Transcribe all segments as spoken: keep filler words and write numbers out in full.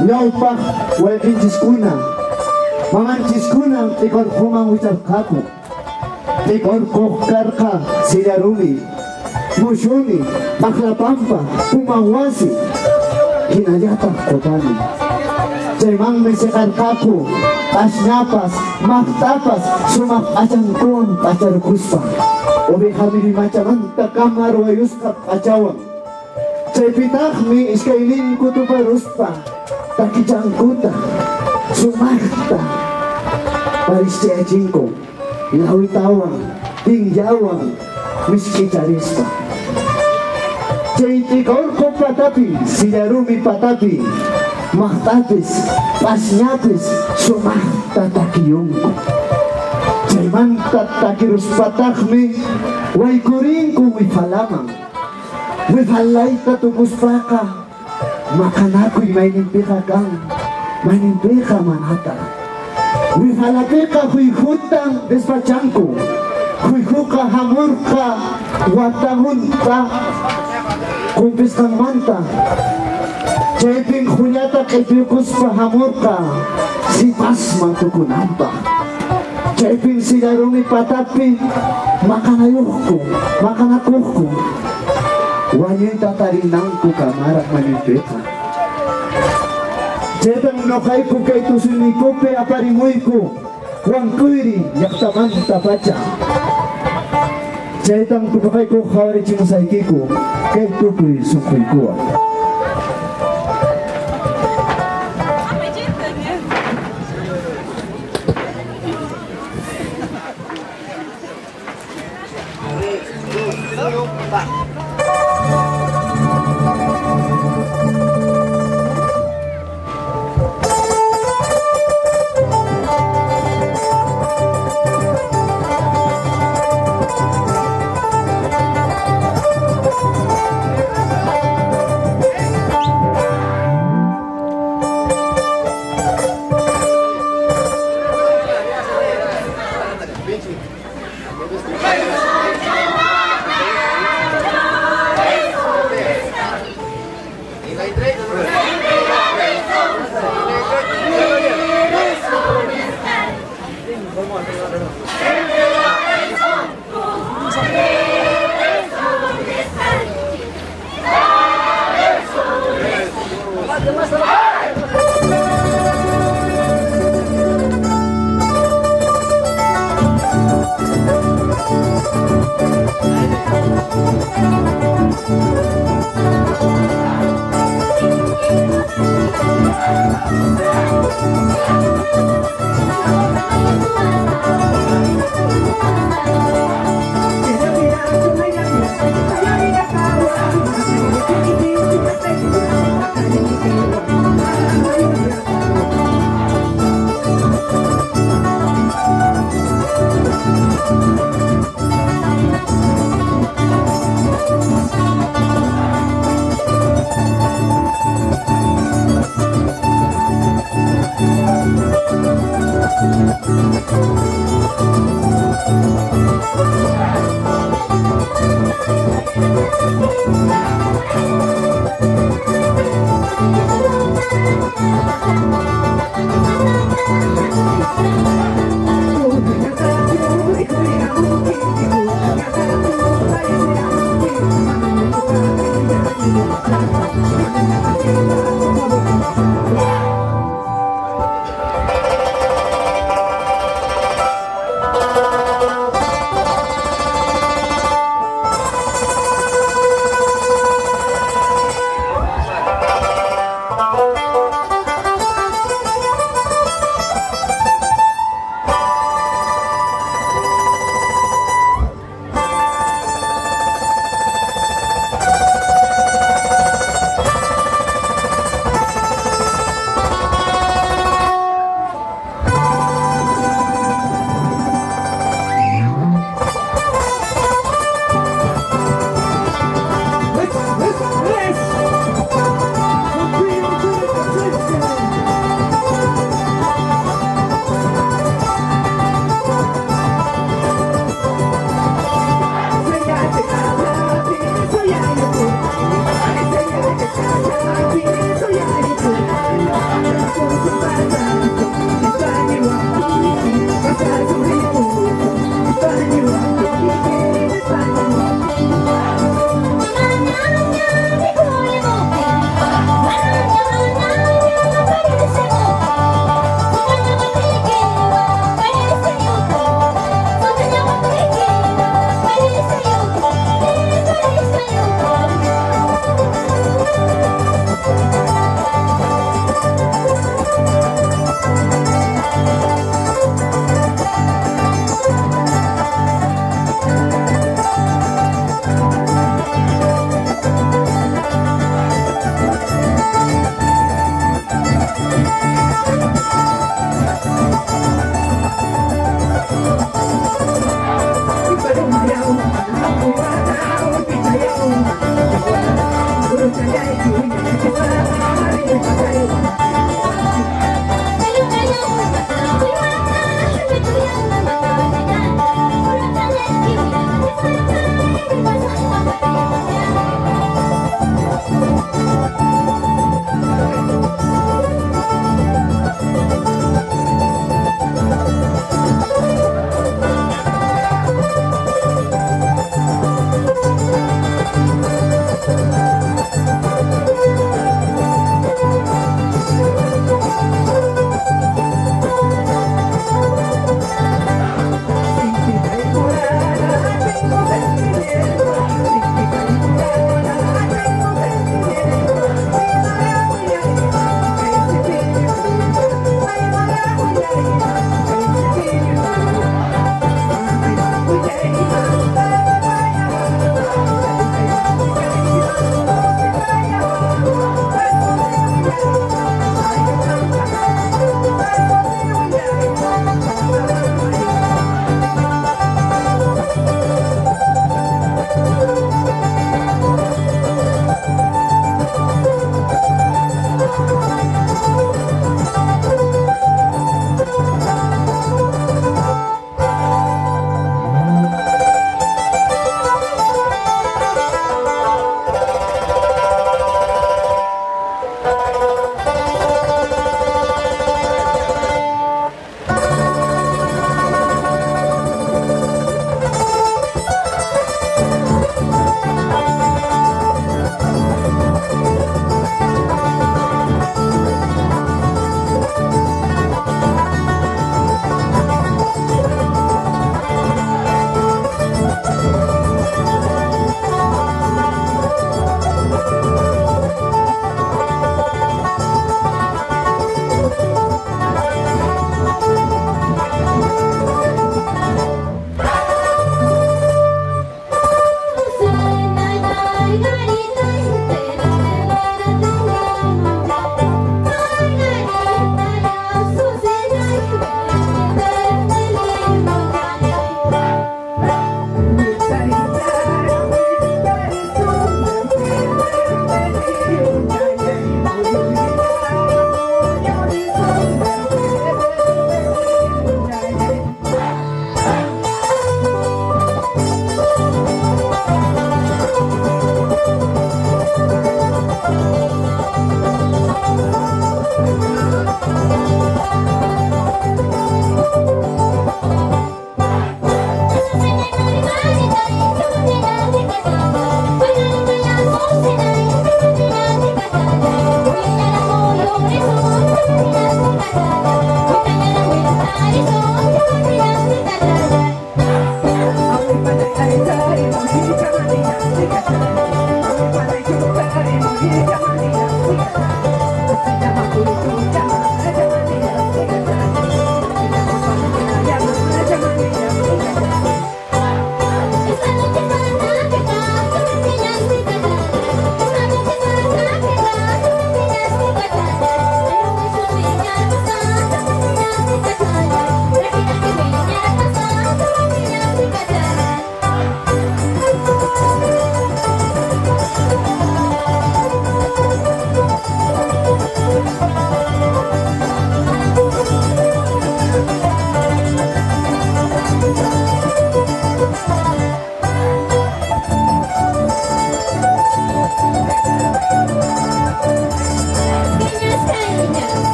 Nyaupak waikin ciskuna Maman ciskuna tikor kumang wicar kaku Tikor kokarka silarumi Musyuni paklapampa pumawasi Kinayata kotani Cemang mesekar kaku Pas nyapas maktapas sumak acang tuang pacar kuspa Obe kami di macaman takamar wayuskap acawang Cepitak mi iskailin kutu paruspa Taki jangkuta, sumakta Paris cingko, lawi tawang, tingjawang Miski carispa Citi korko patapi, sijarumi patapi Mahtapis, pas nyapis, sumakta takiyungko Caimantat takirus patakmi Wai kuringku wifalamang Wifalaita tukus paka Makan aku mainin pika kang Mainin pika manata Wifala pika hui hutang despacangku Hui huka hamurka Watahunta Kumpis kang manta Ceping hunyata kepiukus pahamurka Si pas mantuku nampak Ceping sidarumi patapi Makan ayuhku Makan akuhku Wanita tarinangku kamarak manipeta Jetang nokaiku kay tusunikupe aparimuiku Wangkuiri yaktamanta paca Jetang tukakaiku khawari cingusaikiku Kay tukui sukuikuwa Oh,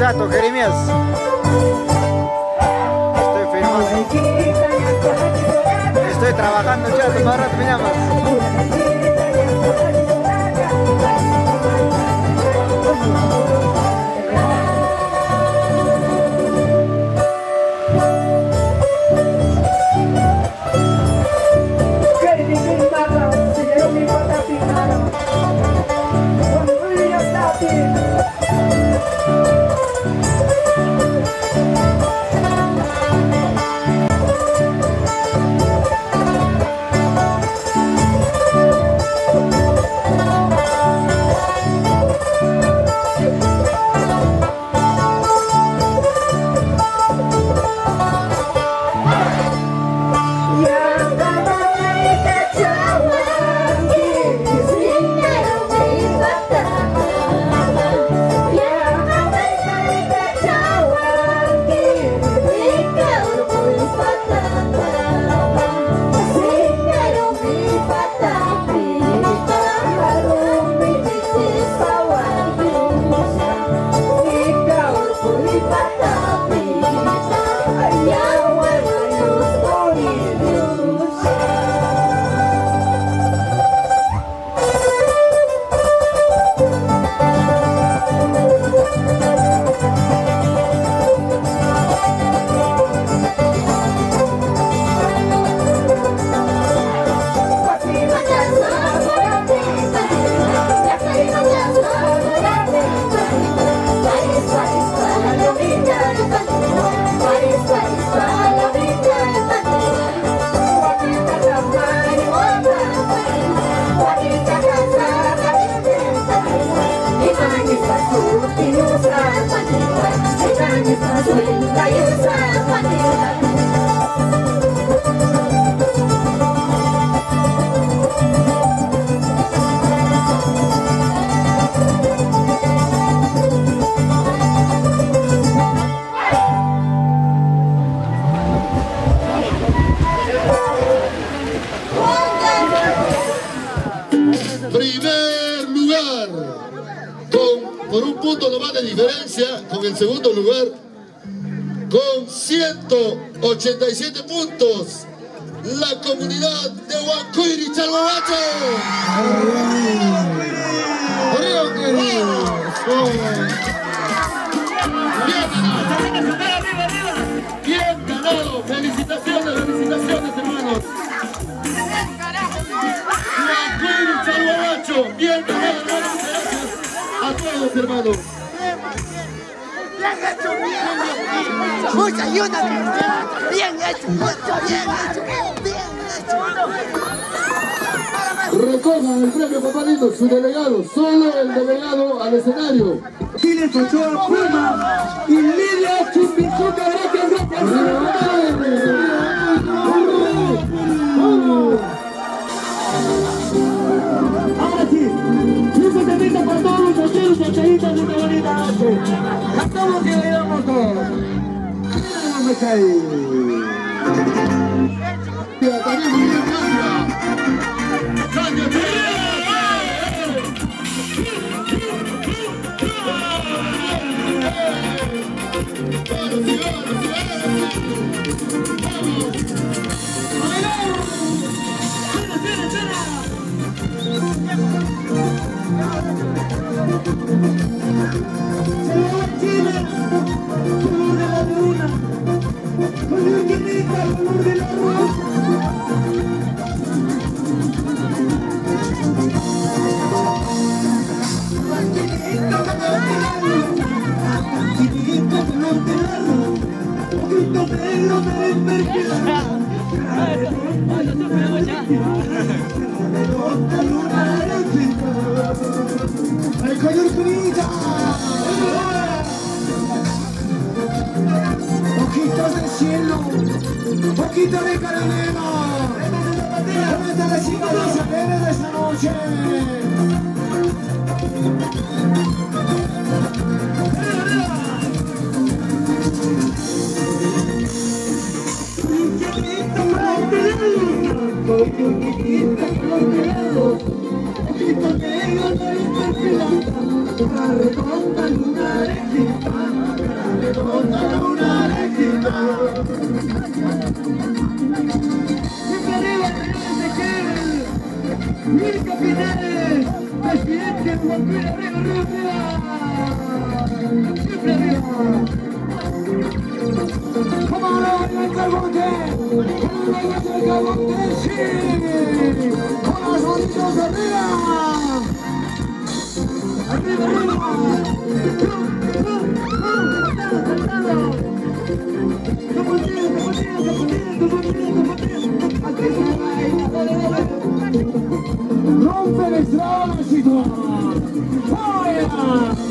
Chato, Jeremías. Estoy firmando. Estoy trabajando, Chato, más rato me llamas. Primer lugar, con, por un punto nomás de diferencia, con el segundo lugar, con ciento ochenta y siete puntos, la comunidad de Huancuire, Chalhuahuacho. Bien ganado, bien ganado, felicitaciones, felicitaciones hermanos. Huancuire, Chalhuahuacho, bien ganado, hermanos, gracias a todos hermanos. Bien hecho, bien. Mucha ayuda. Bien hecho, mucho, bien hecho, bien hecho. Recojan el premio, papá lindo, su delegado, solo el delegado al escenario. Chile, Ochoa, Puma y Lidia Chumbizuca, gracias, gracias. Ahora sí, cinco cervezas para todos los mocheros y achaditas de esta bonita noche. Cantamos y bailamos todos. Vamos ahí. También muy bien, gracias. ¡Cállate! Ojitos del cielo, poquito de caramelo, comenta la chica de saber de esta noche. Poquito de una redonda luna arequipa, una redonda luna arequipa. Siempre arriba, señores de Quiel, mil capitanes, presidente Juan Luis, arriba, arriba, arriba. Siempre arriba. ¿Cómo no baila el Cagonte? ¿Cómo no baila el Cagonte? ¡Sí! ¡Con las manitos arriba! ¡Arriba, arriba! ¡Saltado, ¡Zapatero, zapatero, zapatero, zapatero, zapatero! ¡Aquí se baila! ¡Dale, dale! ¡Rompe el extránsito! ¡Vaya!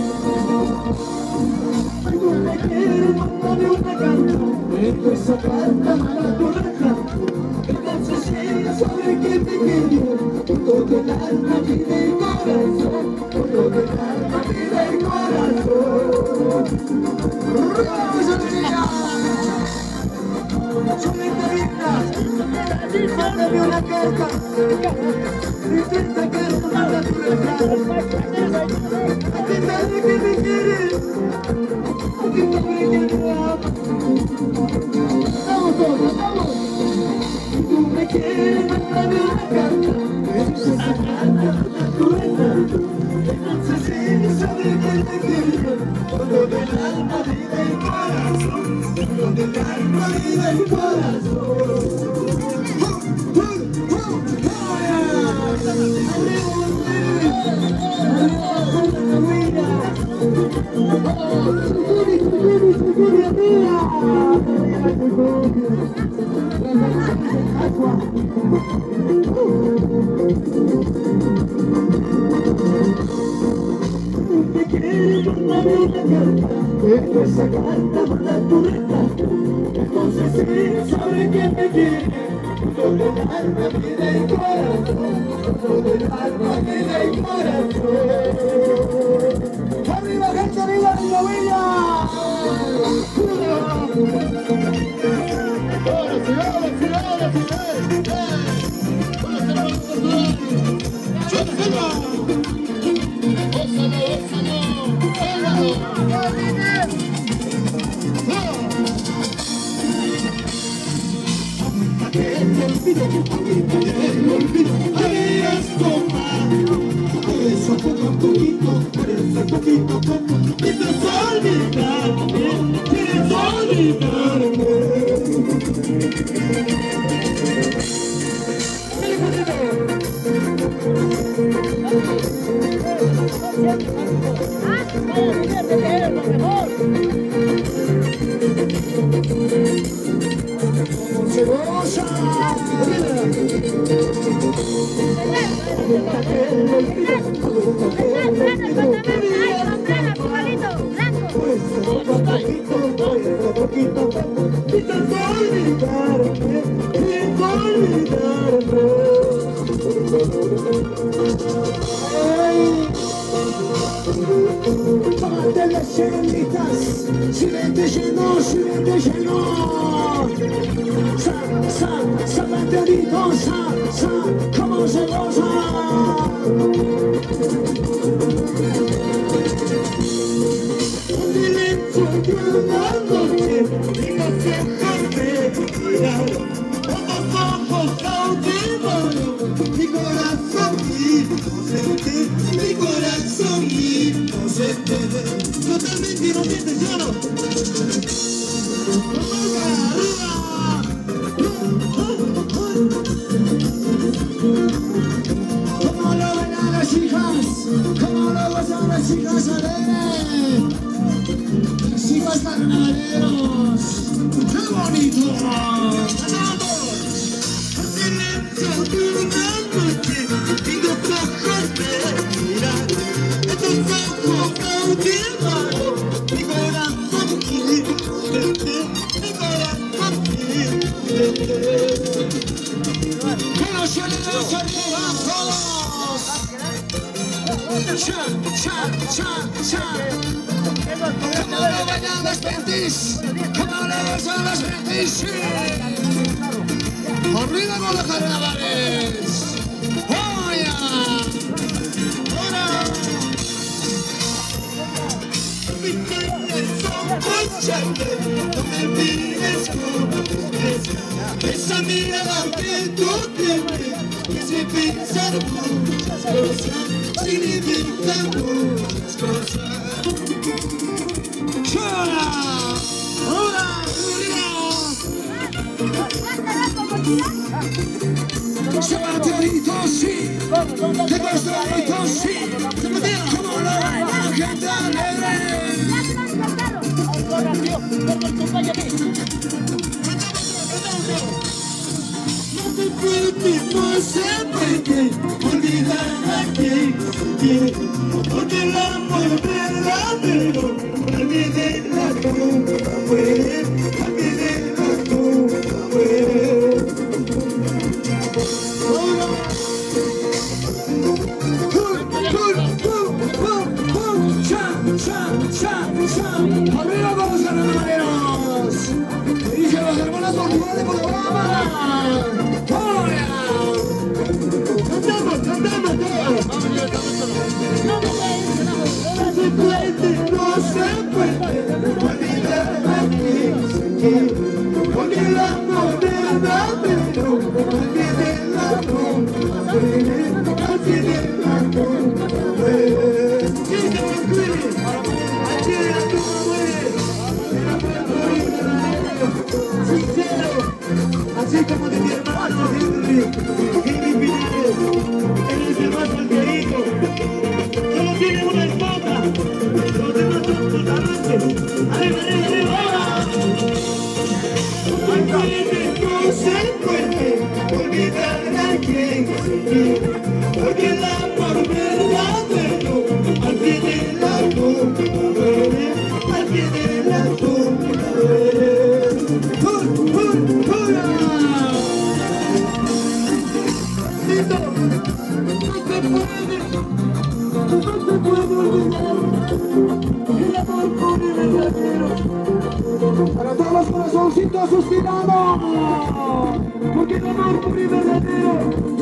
Me quiere mandarme una carta, pero esa carta mala correcta. Entonces ella sabe que te quiere, con todo el alma, vida y corazón, con todo el alma, vida y corazón. ¡Rosa María! ¡Chulita linda! Mándame una carta, y esta carta mala correcta. A pesar de que me quieres, vamos todos, vamos. Tú me quieres, mándame una carta, pero esa carta no tu letra. Entonces ella sabe que te quiere, con todo el alma, vida y corazón, con todo el alma, vida y corazón. Te quiero mandarme una carta, pero esa carta manda tu recta. Entonces ella sabe que me quiere, con todo el alma, vida y corazón, con todo el alma, vida y corazón. ¡Arriba, gente, arriba, arriba, villa! Ahora sí, ahora sí, ahora sí, eh, eh. Vamos a hacer un portugués. ¡Chuta, selva! ¡Ósalo, ósalo! ¡Ósalo! Que te olvido, a mí me olvido, habías tomado. Por eso poco a poquito, por eso poquito a poco, quieres olvidarme, quieres olvidarme. ¡Cebolla! Tómate las llenitas, si vente lleno, si vente lleno. Sa, sa, zapaterito, sa, sa, como se goza. Un silencio que una noche, y no se puede mirar. Otros ojos cautivaron, mi corazón inocente, mi corazón inocente. Totalmente inocente, ¿sí o no? Como lo ven a las hijas, como lo ven a las hijas alegres, las hijas carnavaleros, ¡qué bonito! ¡Ganamos! Un silencio de una noche y dos ojos de mirar, estos ojos cautivaron mi corazón inocente, mi corazón inocente. ¡Que los llenos arriba todos! ¡Cha, cha, cha, cha! ¡Como lo bailan los pentis! ¡Como lo bailan los pentis! ¡Arriba con los carnavales! ¡Oya! ¡Ahora! alianza significa muchas cosas. ¡Chora! ¡Hola! Se Margarito, sí. Te gusta Margarito, sí. Como la gente alegre. No te puedes, no se puede olvidar a quien quiere, porque el amor verdadero olvide la culpa, puede, olvide la culpa, puede. ¡Arriba vamos a los maneros! ¡Dicen los hermanos originales por Obama! ¡Hola! ¡Cantamos, cantamos todos! No se puede, no se puede olvidar a quien se quiere, porque el amor verdadero olvide la culpa, olvide la culpa. Sincero, así como de mi hermano Henry, Henry Pinares, él es el más solterito, solo tiene una esposa, los demás son sus amantes. ¡Arriba, arriba, arriba! No se puede olvidar a quien se quiere, porque el amor verdadero al pie de la culpa duele, al pie de la culpa duele. Para todos los corazoncitos suspirados, porque el amor puro y verdadero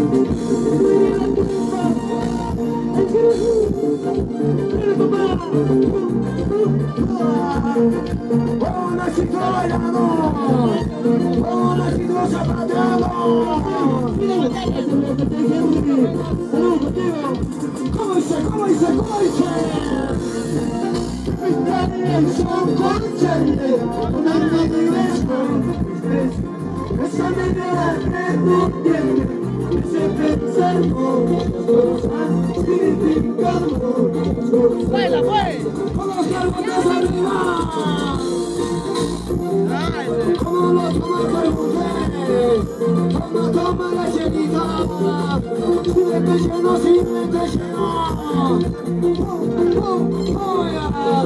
un éxito bailado, un éxito zapateado. ¿Cómo dice? ¿Cómo dice? ¿Cómo dice? Son consciente, una medida esa medida que tú tienes, ese pensar muchas cosas, significa muchas cosas. ¡Baila, pues! ¡Con los carbones arriba! ¡Como los carbones! ¡Toma, toma la llenita! ¡Síguete lleno, síguete lleno! ¡Oh, oh, oh, yeah!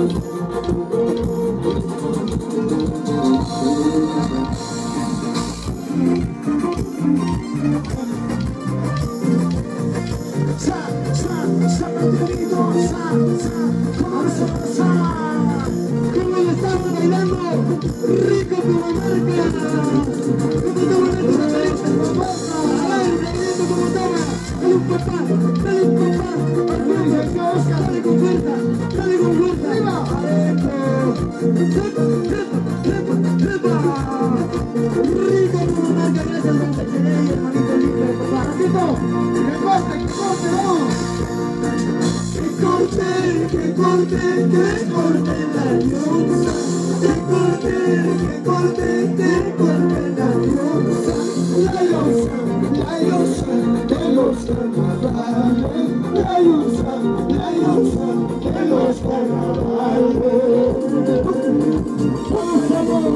Sa, sa, sa, Pedrito, sa, sa, sa, sa. Como le estamos bailando, rico como marca. Como toma la diferencia, papá. A ver, Pedrito, como toma. Dale un papá, dale un papá. Dale con fuerza, dale con fuerza. Adentro. Trepa, trepa, trepa, trepa. Rico como marca, gracias, don Pecheley, hermanito lindo, papá. Ratito, que corte, que corte, vamos. Que corte, que corte, que corte la liosa. Que corte, que corte, que corte la liosa. La liosa, la liosa, de los carnavales. La liosa, la liosa, de los carnavales. Vamos, vamos.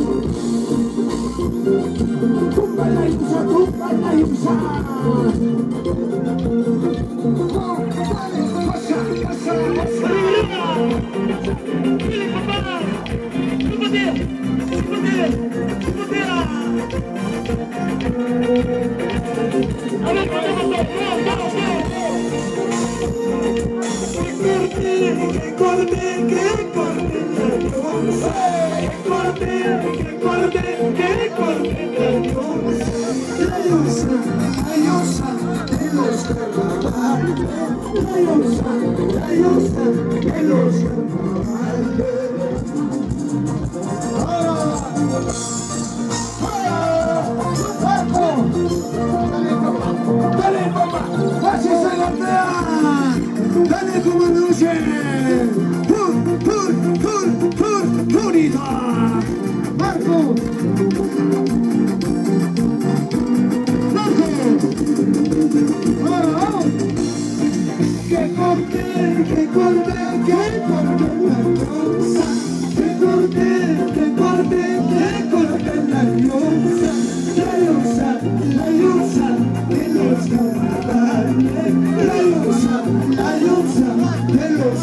Tumba la liosa, tumba la liosa. Pasa, pasa, pasa. ¡Dile, papá! ¡Súbete! ¡Súbete! ¡Súbete! ¡A ver, cantamos todos! ¡Vamos, vamos, ¡Que corte, que corte la liosa! ¡Que corte, que corte, que corte la liosa! La liosa, la liosa de los carnavales. La liosa, la liosa de los carnavales. ¡Ahora! ¡Dale, papá! ¡Dale, papá! ¡Así se golpea!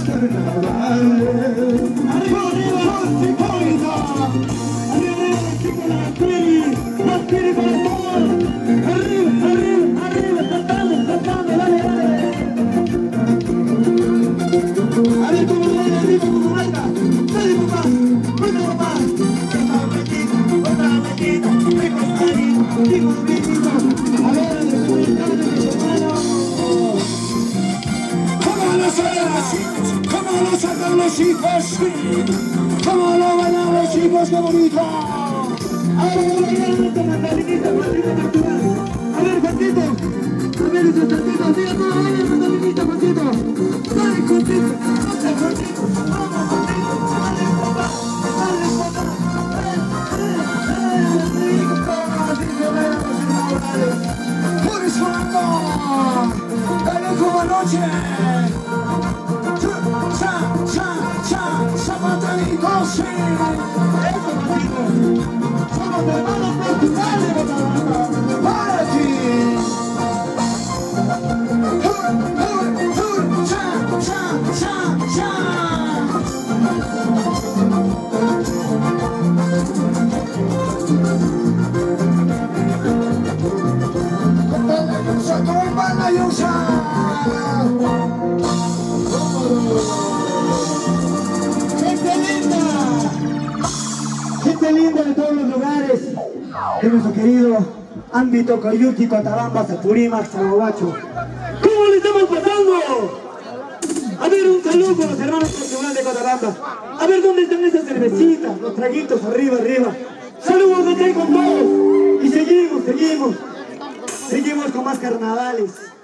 carnavales. Arriba, arriba, Hipólito. Arriba, chica la Piri, la Piri para todos. Arriba, arriba, arriba, saltando, saltando, dale, dale. A ver cómo dale, arriba, cómo baila. Dale, papá, baila, papá. Otra vueltita, otra vueltita, rico, rico, rico. A ver, dale, dale, hermano. ¿Cómo lo sacan los chicos? ¿Cómo lo sacan los chicos? ¿Cómo lo bailan los chicos? ¡Qué bonito! Ahora voy a bailar esta mandarinita, mandarinita natural. A ver, Juancito. A ver, ese Juancito. Diga todo, dale, mandarinita, Juancito. Dale, Juancito. Dale, Juancito. Vamos, Juancito. Dale, papá. Dale, papá. Dale, rico. Así se bailan los inaugurales. ¡Pures Franco! ¡Dale como anoche! Cha, cha, cha, zapatanito, sí. Eso, Juancito. Somos hermanos Portugales, para ti. Hur, hur, hur, cha, cha, cha, cha. ¡Toma la yusa! ¡Gente linda! Gente linda de todos los lugares de nuestro querido ámbito Coyuti, Cotabamba, Sapurímac, Sabobacho. ¿Cómo le estamos pasando? A ver, un saludo con los hermanos profesionales de Cotabamba. A ver dónde están esas cervecitas, los traguitos, arriba, arriba. Saludos de aquí con todos. Y seguimos, seguimos. Seguimos con más carnavales.